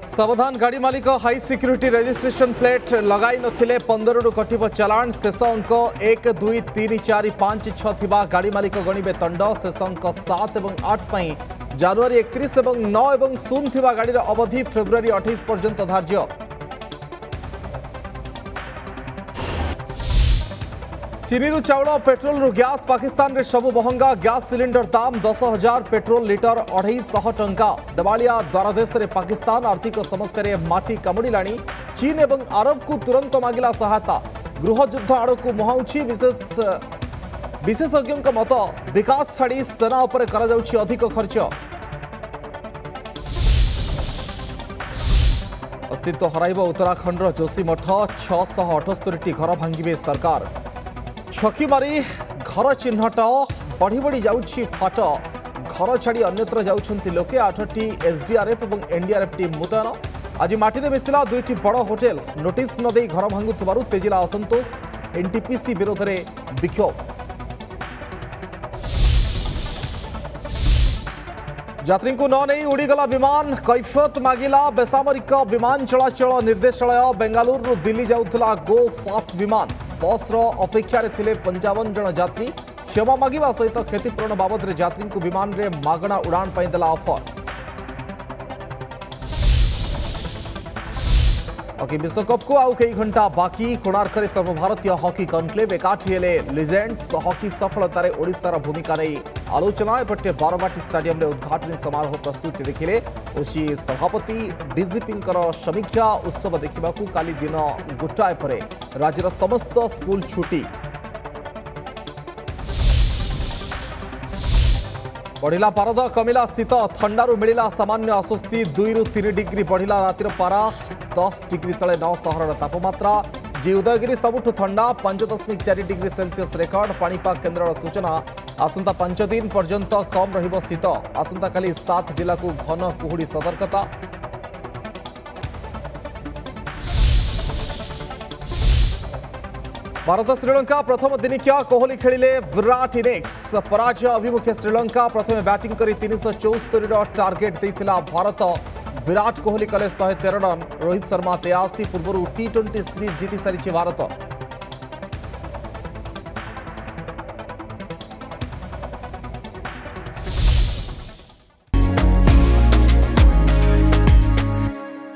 सावधान गाड़ी मालिक हाई सिक्यूरीटी रजिस्ट्रेशन प्लेट लगाई नथिले 15 रु कटिब चालाण शेष अंक 1 2 3 4 5 6 थिबा गाड़ी मालिक गणिबे दंड शेष अंक 7 और 8 पई जनवरी 31 और 9 और 0 थिबा गाड़ी अवधि फेब्रुआरी 28 पर्यंत धार्य। चीनी चाउल पेट्रोल रु गैस पाकिस्तान रे सबु महंगा गैस सिलिंडर दाम 10,000 पेट्रोल लिटर 250 टंका। देवालिया द्वारदेश रे पाकिस्तान आर्थिक समस्या रे माटी कामुड़िलाणी। चीन एवं अरब को तुरंत मागिला सहायता। गृह युद्ध आड़ को मुहाउछि विशेषज्ञ मत विकास छाड़ी सेना उपर करा जाउछि अधिक खर्च। अस्तित्व हराइब उत्तराखंड जोशीमठ 678 घर भांगिबे सरकार। छकी मारी घर चिन्हट बढ़ी बढ़ी जाउछि फाट। घर छाड़ी अन्यत्र जाउछंती लोके। 8टी एसडीआरएफ और एनडीआरएफ टीम मुतयन। आज माटी मिसिला 2टी बड़ होटेल। नोटिस न दे घर भांगुथिबारु तेजिला असंतोष। एनटीपीसी विरोध में विक्षोभ। यात्री को न नहीं उड़ीगला विमान। कैफियत मागिला बेसामरिक विमान चलाचल निर्देशालय। बेंगालुरु दिल्ली जाउथला गो फास्ट विमान। बस अपेक्षा थिले 55 जन यात्री। क्षमा मागिबा सहित क्षतिपूरण बाबद यात्री को विमान रे मागणा उड़ान पर देला ऑफर। हॉकी विश्वकप को आउ कई घंटा बाकी। कोणार्क सर्वभारतीय हॉकी कनक्लेव एकाठी हेले लिजेंड्स। हॉकी सफलतार ओडिशार भूमिका नहीं आलोचना। एपटे बारवाटी स्टाडियम रे उद्घाटन समारोह प्रस्तुति देखिले ओसी सभापति। डीजीपी समीक्षा उत्सव देखा काली दिन गोटाए पर राज्यर समस्त स्कूल छुट्टी। बढ़िला पारद कमिला शीत। थंडारू मिला सामान्य आश्वस्ति। 2 ରୁ 3 डिग्री बढ़िला रातिर पारा। 10 डिग्री तले 9 सहर तापमात्रा। जी उदयगिरी सबुठ ठंडा 5.4 डिग्री सेल्सियस रेकर्ड। पाणीपाग केन्द्र सूचना आसंता 5 दिन पर्यंत कम रहिबो शीत। आसंता काली 7 जिला को घन कुहुड़ी सतर्कता। भारत श्रीलंका प्रथम दिनिकिया कोहली खेलिले विराट इनिंग्स। पराजय अभिमुखे श्रीलंका प्रथम बैटिंग करी 374 टार्गेट देथिला भारत। विराट कोहली कले 113 रन। रोहित शर्मा 83। पूर्व T20 सीरीज जीति सारी भारत।